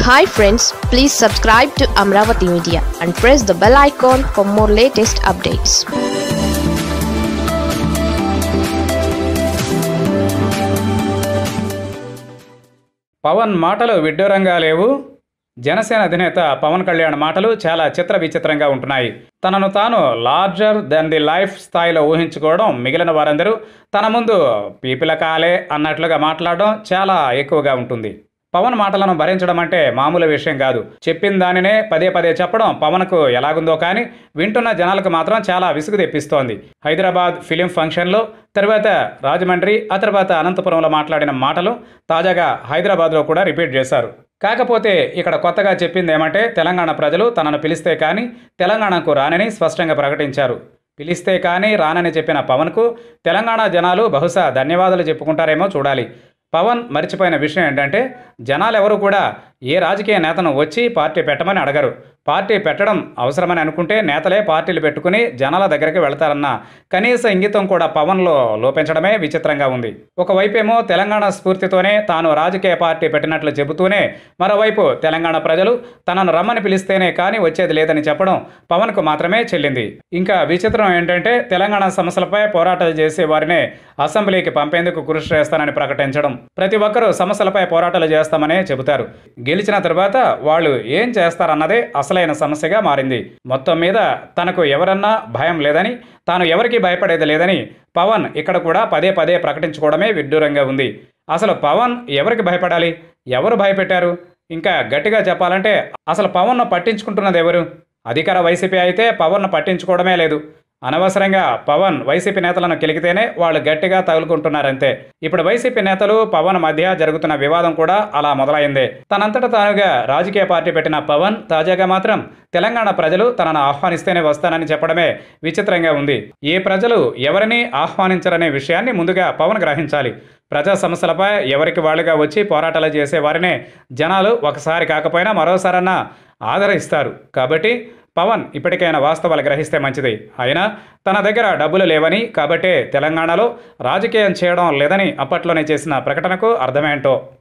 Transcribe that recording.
Hi friends, please subscribe to Amaravathi Media and press the bell icon for more latest updates. Pawan మాటలు విడ్డూరంగా లేవు. జనసేన అధినేత పవన్ కళ్యాణ్ మాటలు చాలా విచిత్రంగా ఉంటున్నాయి. తనను తాను లార్జర్ దెన్ ది లైఫ్ స్థాయిలో ఊహించుకోవడం, మిగిలిన వారందరూ తన ముందు పీపిలకాలే అన్నట్లుగా మాట్లాడడం చాలా ఎక్కువగా ఉంటుంది. పవన్ మాటలను భరించడం అంటే మామూలు విషయం కాదు. చెప్పిన దానినే పదే పదే చెప్పడం పవన్కు ఎలాగుందో కానీ వింటున్న జనాలకు మాత్రం చాలా విసుగు తెప్పిస్తోంది. హైదరాబాద్ ఫిలిం ఫంక్షన్లో, తర్వాత రాజమండ్రి, ఆ తర్వాత అనంతపురంలో మాట్లాడిన మాటలు తాజాగా హైదరాబాద్లో కూడా రిపీట్ చేశారు. కాకపోతే ఇక్కడ కొత్తగా చెప్పింది ఏమంటే, తెలంగాణ ప్రజలు తనను పిలిస్తే కానీ తెలంగాణకు రానని స్పష్టంగా ప్రకటించారు. పిలిస్తే కానీ రానని చెప్పిన పవన్కు తెలంగాణ జనాలు బహుశా ధన్యవాదాలు చెప్పుకుంటారేమో చూడాలి. పవన్ మర్చిపోయిన విషయం ఏంటంటే, జనాలు ఎవరు కూడా ఏ రాజకీయ నేతను వచ్చి పార్టీ పెట్టమని అడగరు. పార్టీ పెట్టడం అవసరమని అనుకుంటే నేతలే పార్టీలు పెట్టుకుని జనాల దగ్గరికి వెళతారన్న కనీస ఇంగితం కూడా పవన్లో లోపించడమే విచిత్రంగా ఉంది. ఒకవైపేమో తెలంగాణ స్ఫూర్తితోనే తాను రాజకీయ పార్టీ పెట్టినట్లు చెబుతూనే, మరోవైపు తెలంగాణ ప్రజలు తనను రమ్మని పిలిస్తేనే కానీ వచ్చేది లేదని చెప్పడం పవన్కు మాత్రమే చెల్లింది. ఇంకా విచిత్రం ఏంటంటే, తెలంగాణ సమస్యలపై పోరాటాలు చేసే వారినే అసెంబ్లీకి పంపేందుకు కృషి చేస్తానని ప్రకటించడం. ప్రతి ఒక్కరూ సమస్యలపై పోరాటాలు చేస్తామనే చెబుతారు. గెలిచిన తర్వాత వాళ్ళు ఏం చేస్తారన్నదే అసలైన సమస్యగా మారింది. మొత్తం మీద తనకు ఎవరన్నా భయం లేదని, తాను ఎవరికి భయపడేది లేదని పవన్ ఇక్కడ కూడా పదే పదే ప్రకటించుకోవడమే విడ్డూరంగా ఉంది. అసలు పవన్ ఎవరికి భయపడాలి? ఎవరు భయపెట్టారు? ఇంకా గట్టిగా చెప్పాలంటే అసలు పవన్ను పట్టించుకుంటున్నది ఎవరు? అధికార వైసీపీ అయితే పవన్ను పట్టించుకోవడమే లేదు. అనవసరంగా పవన్ వైసీపీ నేతలను కెలికితేనే వాళ్ళు గట్టిగా తగులుకుంటున్నారంతే. ఇప్పుడు వైసీపీ నేతలు పవన్ మధ్య జరుగుతున్న వివాదం కూడా అలా మొదలైందే. తనంతట తానుగా రాజకీయ పార్టీ పెట్టిన పవన్ తాజాగా మాత్రం తెలంగాణ ప్రజలు తనను ఆహ్వానిస్తేనే వస్తానని చెప్పడమే విచిత్రంగా ఉంది. ఏ ప్రజలు ఎవరిని ఆహ్వానించరనే విషయాన్ని ముందుగా పవన్ గ్రహించాలి. ప్రజా సమస్యలపై ఎవరికి వాళ్ళుగా వచ్చి పోరాటాలు చేసే వారినే జనాలు ఒకసారి కాకపోయినా మరోసారన్నా ఆదరిస్తారు. కాబట్టి పవన్ ఇప్పటికైనా వాస్తవాలు గ్రహిస్తే మంచిది. అయినా తన దగ్గర డబ్బులు లేవని, కాబట్టే తెలంగాణలో రాజకీయం చేయడం లేదని అప్పట్లోనే చేసిన ప్రకటనకు అర్థమేంటో.